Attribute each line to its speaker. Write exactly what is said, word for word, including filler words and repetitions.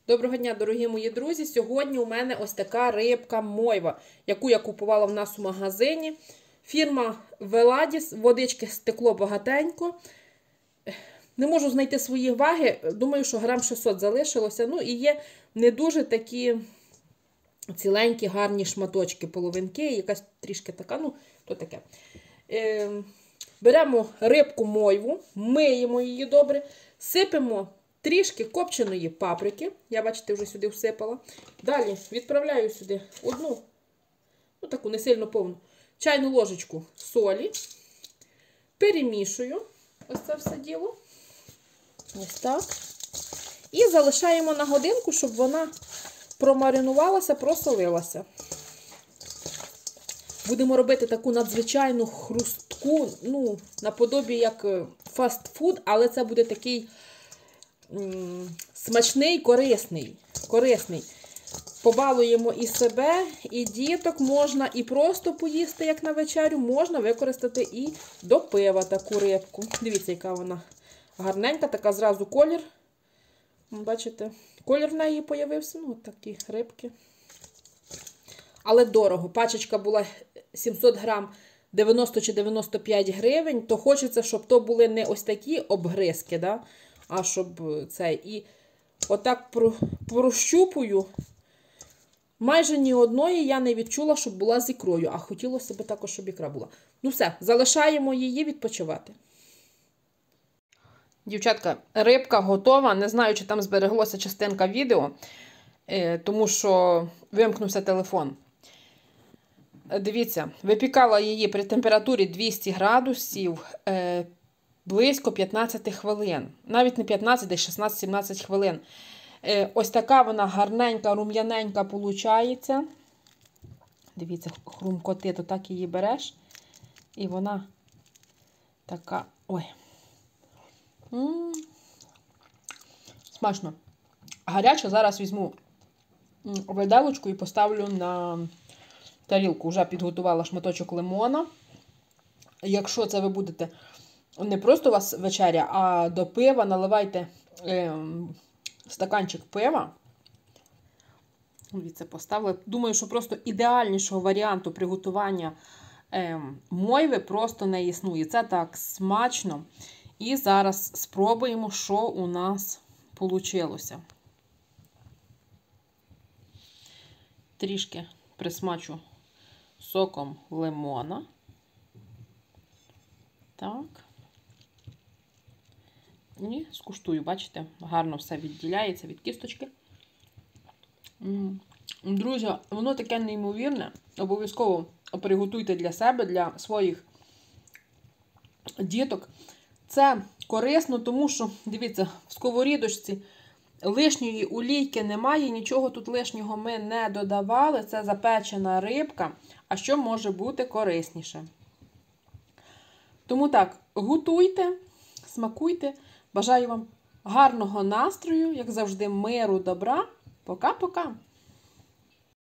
Speaker 1: Доброго дня, дорогі мої друзі! Сьогодні у мене ось така рибка мойва, яку я купувала в нас у магазині. Фірма Веладіс, водички стекло багатенько. Не можу знайти свої ваги, думаю, що грам шістсот залишилося. Ну і є не дуже такі ціленькі, гарні шматочки, половинки, якась трішки така, ну, то таке. Е, беремо рибку мойву, миємо її добре, сипемо трішки копченої паприки. Я, бачите, вже сюди всипала. Далі відправляю сюди одну, ну таку не сильно повну, чайну ложечку солі. Перемішую ось це все діло. Ось так. І залишаємо на годинку, щоб вона промаринувалася, просолилася. Будемо робити таку надзвичайну хрустку, ну, наподобі як фастфуд, але це буде такий м смачний, корисний. корисний. Побалуємо і себе, і діток, можна і просто поїсти, як на вечерю, можна використати і до пива таку рибку. Дивіться, яка вона гарненька, така зразу колір. Бачите, колір в неї з'явився, ну, от такі рибки. Але дорого. Пачечка була сімсот грам, дев'яносто чи дев'яносто п'ять гривень, то хочеться, щоб то були не ось такі обгризки, да? А щоб це. І отак прощупую. Майже ні одної я не відчула, щоб була з ікрою, а хотілося б також, щоб ікра була. Ну все, залишаємо її відпочивати. Дівчатка, рибка готова. Не знаю, чи там збереглося частинка відео, тому що вимкнувся телефон. Дивіться, випікала її при температурі двісті градусів близько п'ятнадцять хвилин. Навіть не п'ятнадцять, десь шістнадцять-сімнадцять хвилин. Ось така вона гарненька, рум'яненька виходить. Дивіться, хрумкоти, то так її береш. І вона така, ой. М -м -м. Смачно. Гаряче зараз візьму виделочку і поставлю на тарілку. Вже підготувала шматочок лимона. Якщо це ви будете не просто у вас вечеря, а до пива наливайте е, стаканчик пива. Дивіться, поставила. Думаю, що просто ідеальнішого варіанту приготування е, мойви просто не існує. Це так смачно. І зараз спробуємо, що у нас вийшло. Трішки присмачу соком лимона. Так. І скуштую, бачите, гарно все відділяється від кісточки. Друзі, воно таке неймовірне. Обов'язково приготуйте для себе, для своїх діток. Це корисно, тому що, дивіться, в сковорідочці лишньої олійки немає, нічого тут лишнього ми не додавали. Це запечена рибка. А що може бути корисніше? Тому так, готуйте, смакуйте. Бажаю вам гарного настрою, як завжди, миру, добра. Пока-пока!